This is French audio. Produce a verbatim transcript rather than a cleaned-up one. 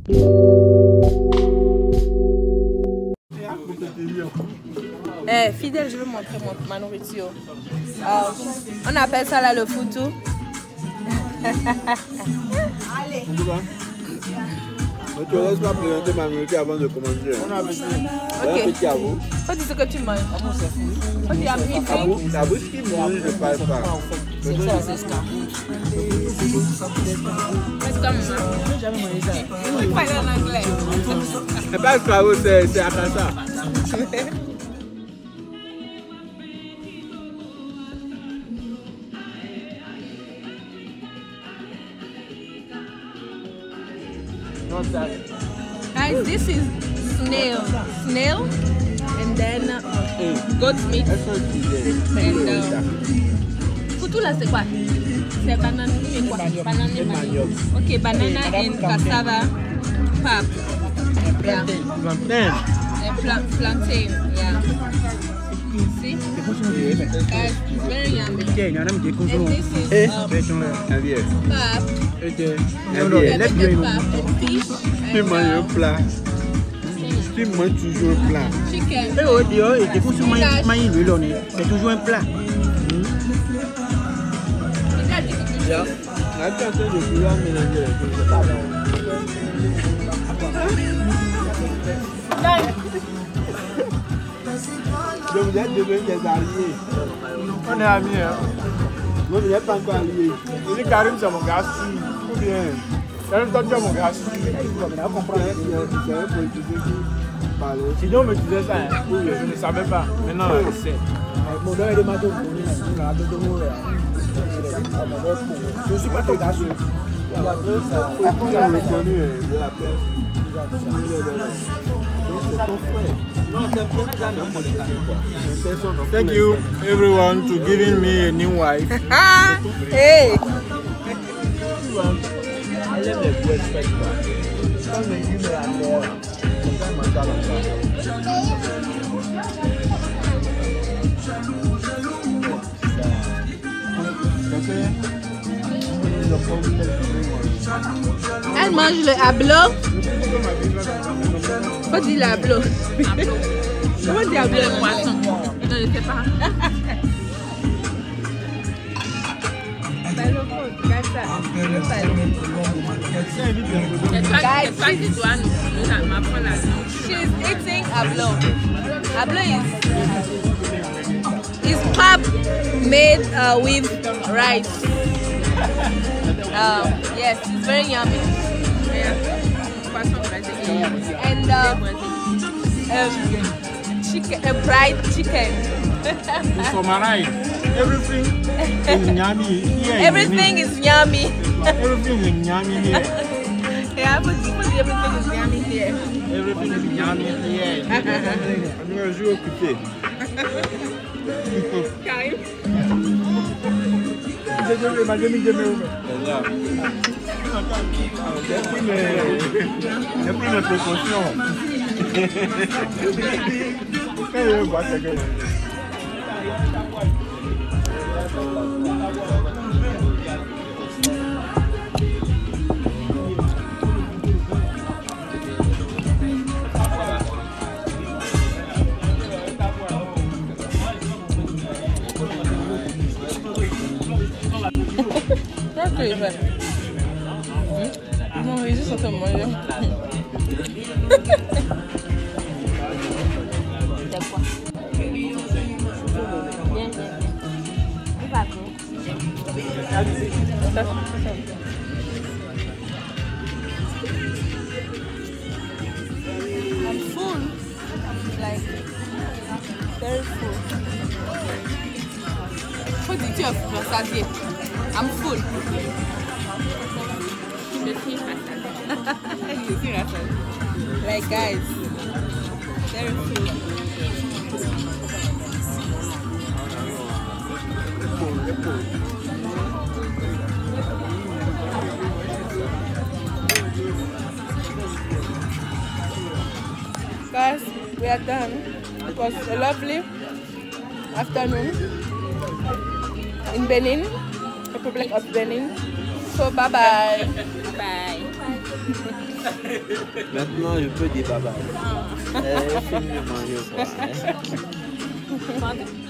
Eh, fidèle, je vais montrer mon, ma nourriture. Euh, on appelle ça là le foutou. Allez. Mais tu laisses pas présenter ma nourriture avant de commencer. On a appétit. Ok. Appétit à vous. Faut dire ce que tu manges. Faut dire appétit. La bouche qui mange, je ne parle pas. C'est ça, c'est ça. C'est comme ça. Il faut parler en anglais. C'est pas escargot, c'est akasa. Guys, this is snail. Snail and then uh, goat meat. And uh, foutou là c'est quoi? C'est banane et quoi? Banane et manioc. Ok, banana and cassava pap. Yeah. Plantain. And pla plantain, yeah. See? Guys, very yummy. And this is um, pap. Let's pap and fish. Tu manges un plat. Tu manges toujours un plat. Chicken. Et au dehors, et vous c'est toujours un plat. Yeah. La personne de vouloir mélanger les choses, c'est pas bon. Je vous êtes devenus des alliés. On est amis, hein. Moi, vous n'êtes pas encore alliés. Il dit Karim, c'est mon gars, si. Ou bien, Karim, toi, tu es mon gars, si. C'est un politique qui parlait. Sinon, on me disait ça, hein. Je ne savais pas. Maintenant, je sais. Je suis pas ton gars. Thank you everyone to giving me a new wife. Hey! Elle mange le hablo. Faut dire le hablo. Comment dire hablo? Le poisson. Je ne sais pas. She's eating hablo. Hablo is is pap made uh, with rice. Um, yes, it's very yummy. Yeah. And uh, um, chicken, uh, fried chicken. So Marai, everything is yummy here. Everything is yummy. Everything is yummy here. Yeah, but everything is yummy here. Everything is yummy here. On est un jour occupé. Karim. J'ai ma demi-demi. J'ai pris mes, j'ai pris mes précautions. Non, mais juste ça moyen. I'm full. Like very full. What did you have for Saturday? I'm full. Like guys, very full. Guys, we are done. It was a lovely afternoon in Benin, Republic of Benin. So bye bye. Bye. Maintenant, je peux dire bye bye. Ah. Euh, je finis de manger quoi. Hein. Pardon?